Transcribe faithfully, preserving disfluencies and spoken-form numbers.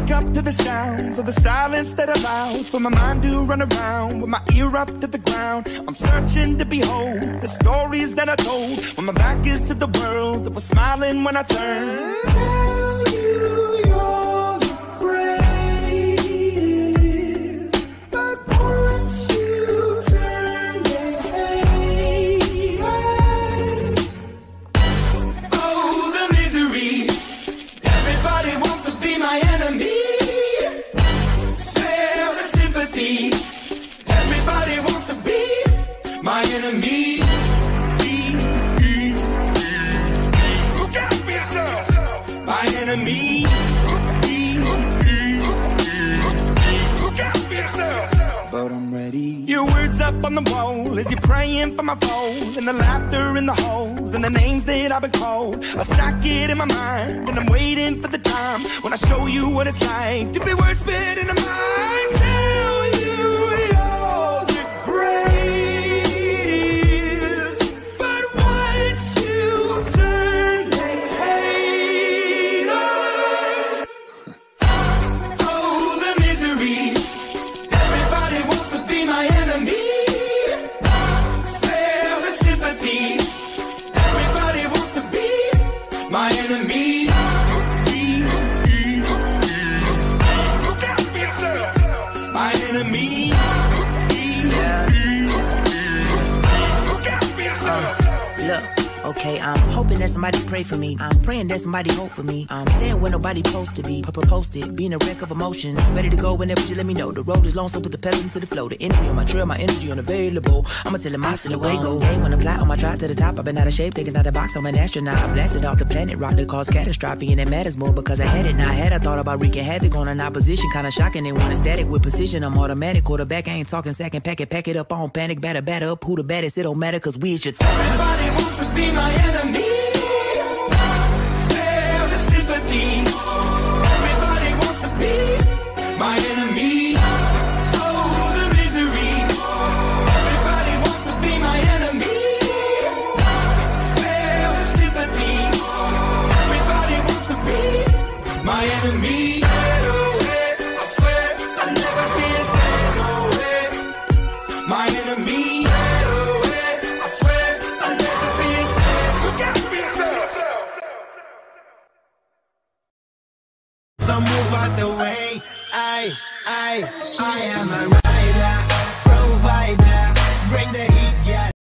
wake up to the sounds of the silence that allows for my mind to run around with my ear up to the ground. I'm searching to behold the stories that I told when my back is to the world that was smiling when I turned. Tell you you're the greatest, but once you turn, they hate us. Oh, the misery. Everybody wants to be my enemy. Spare the sympathy. Everybody wants to be my enemy. Look out for yourself. My enemy. Look out for yourself. But I'm ready. Your words up on the wall as you're praying for my phone, and the laughter in the holes and the names that I've been called. I stack it in my mind and I'm waiting for the time when I show you what it's like to be worse fit in the mind. Tell you you're the greatest, but once you turn, they hate us. Oh, the misery. Everybody wants to be my enemy. Spare the sympathy. Everybody wants to be my enemy. Look out for yourself. My enemy. Look out for yourself. Look, okay, I'm hoping that somebody pray for me. I'm praying that somebody hope for me. I'm staying where nobody supposed to be. Papa posted, being a wreck of emotions. Ready to go whenever you let me know. The road is long, so put the pedal into the flow. The energy on my trail, my energy unavailable. I'ma tell him I still away go. Hey, when I'm fly on my drive to the top, I've been out of shape, taking out the box. I'm an astronaut. I blasted off the planet, rock that caused catastrophe, and it matters more because I had it. Now I had I thought about wreaking havoc on an opposition, kinda shocking. They want a static with precision. I'm automatic, quarterback. I ain't talking second, pack it, pack it up on panic, batter, batter up. Who the baddest? It don't matter, cause we is your threat. Everybody wants to be my enemy.